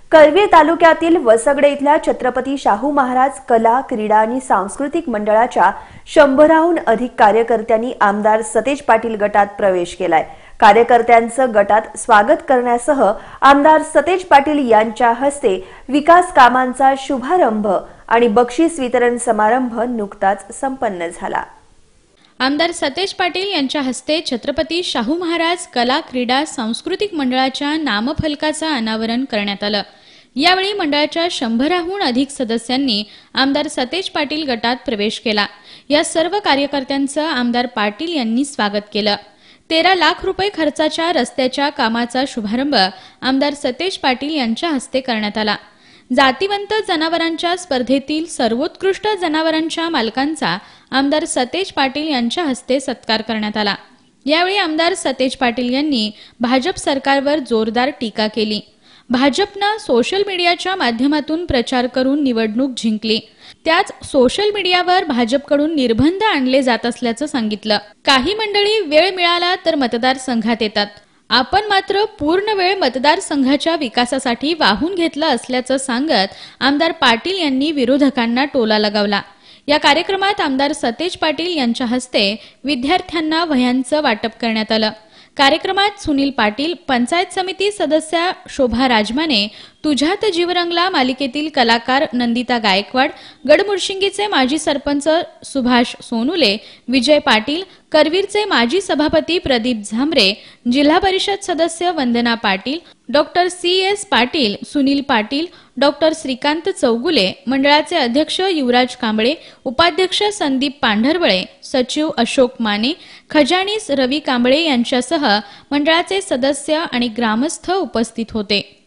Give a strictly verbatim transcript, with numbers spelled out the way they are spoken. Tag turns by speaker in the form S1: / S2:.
S1: करवीर तालुक्यातील वसगडे इथल्या छत्रपती शाहू महाराज कला, क्रीडा आणि सांस्कृतिक मंडळाच्या शंभराहून अधिक कार्यकर्त्यांनी आमदार सतेज पाटील गटात प्रवेश केलाय। कार्यकर्त्यांचं गटात स्वागत करण्यासह आमदार सतेज पाटील यांच्या हस्ते विकास कामांचा शुभारंभ आणि बक्षीस वितरण समारंभ नुकताच संपन्न झाला।
S2: आमदार सतेज पाटील यांच्या हस्ते छत्रपती शाहू महाराज कला, क्रीडा, सांस्कृतिक मंडळाच्या नामफलकाचं अनावरण करण्यात आलं। यावेळी मंडळाच्या शंभराहून अधिक सदस्यांनी आमदार सतेज पाटील गटात प्रवेश केला। या सर्व कार्यकर्त्यांचं आमदार पाटील यांनी स्वागत केलं। तेरा लाख रुपये खर्चाच्या रस्त्याच्या कामाचा शुभारंभ आमदार सतेज पाटील यांच्या हस्ते करण्यात आला। जातीवंत जनावरांच्या स्पर्धेतील सर्वोत्कृष्ट जनावरांच्या मालकांचा आमदार सतेज पाटील यांच्या हस्ते सत्कार करण्यात आला। यावेळी आमदार सतेज पाटील यांनी भाजप सरकारवर जोरदार टीका केली। भाजपने सोशल मीडियाच्या माध्यमातून प्रचार करून निवडणूक जिंकली, त्याच सोशल मीडियावर भाजपकडून निर्बंध आणले जात असल्याचं सांगितलं। काही मंडळी वेळ मिळाला तर मतदारसंघात येतात, आपण मात्र पूर्ण वेळ मतदारसंघाच्या विकासासाठी वाहून घेतलं असल्याचं सांगत आमदार पाटील यांनी विरोधकांना टोला लगावला। या कार्यक्रमात आमदार सतेज पाटील यांच्या हस्ते विद्यार्थ्यांना वह्यांचं वाटप करण्यात आलं। कार्यक्रमात सुनील पाटील, पंचायत समिती सदस्या शोभा राजमाने, तुझ्यात जीव रंगला मालिकेतील कलाकार नंदिता गायकवाड, गडमुर्शिंगीचे माजी सरपंच सुभाष सोनुले, विजय पाटील, करवीरचे माजी सभापती प्रदीप झांबरे, जिल्हा परिषद सदस्य Vandana Patil, doctor C S Patil, Sunil Patil, doctor Shrikant Chougule, मंडळाचे अध्यक्ष युवराज कांबळे, उपाध्यक्ष संदीप पांढरवळे, सचिव अशोक माने, खजानीस रवी कांबळे यांच्यासह मंडळाचे सदस्य आणि ग्रामस्थ उपस्थित होते।